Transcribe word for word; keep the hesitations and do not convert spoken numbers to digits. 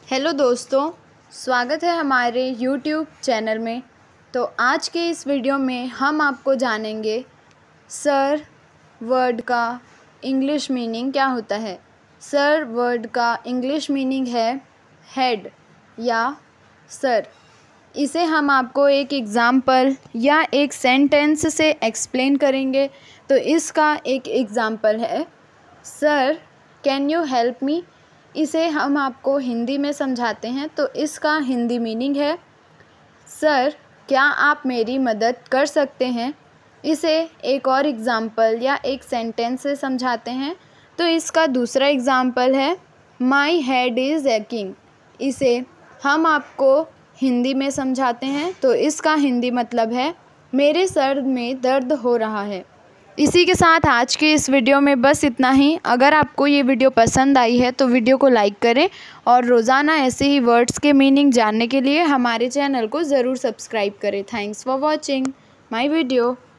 Hello दोस्तों, स्वागत है हमारे यूट्यूब चैनल में। तो आज के इस वीडियो में हम आपको जानेंगे सर वर्ड का इंग्लिश मीनिंग क्या होता है। सर वर्ड का इंग्लिश मीनिंग है हेड या सर। इसे हम आपको एक एग्ज़ाम्पल या एक सेंटेंस से एक्सप्लेन करेंगे। तो इसका एक एग्ज़ाम्पल है, sir can you help me. इसे हम आपको हिंदी में समझाते हैं। तो इसका हिंदी मीनिंग है, सर क्या आप मेरी मदद कर सकते हैं। इसे एक और एग्ज़ाम्पल या एक सेंटेंस से समझाते हैं। तो इसका दूसरा एग्ज़ाम्पल है, माई हेड इज़ एकिंग। इसे हम आपको हिंदी में समझाते हैं। तो इसका हिंदी मतलब है, मेरे सर में दर्द हो रहा है। इसी के साथ आज के इस वीडियो में बस इतना ही। अगर आपको ये वीडियो पसंद आई है तो वीडियो को लाइक करें और रोज़ाना ऐसे ही वर्ड्स के मीनिंग जानने के लिए हमारे चैनल को ज़रूर सब्सक्राइब करें। Thanks for watching my video.